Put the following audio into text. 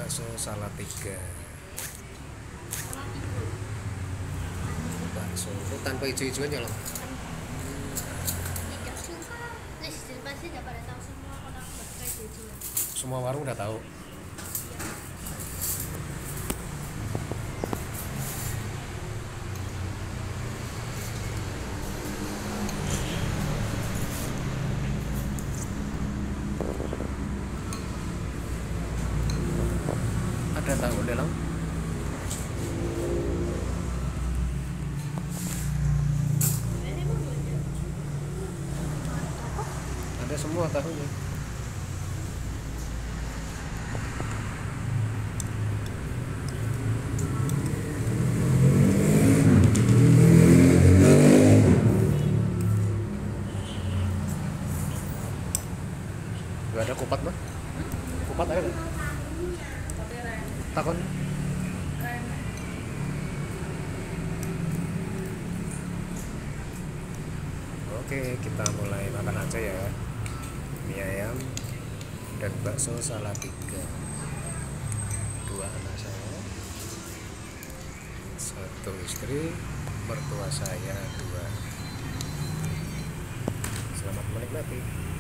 bakso Salatiga. Bakso itu tanpa hijau-hijauannya loh. Pasti udah pada tahu semua kalau aku nggak suka hijau-hijauan. Semua warung udah tahu. Ada tahu dalam? Ada semua tahunya. Gak ada kupat mah? Kupat ada nggak? Takon. Oke, kita mulai makan aja ya. Mie ayam dan bakso Salatiga. Dua anak saya, satu istri, mertua saya dua. Selamat menikmati.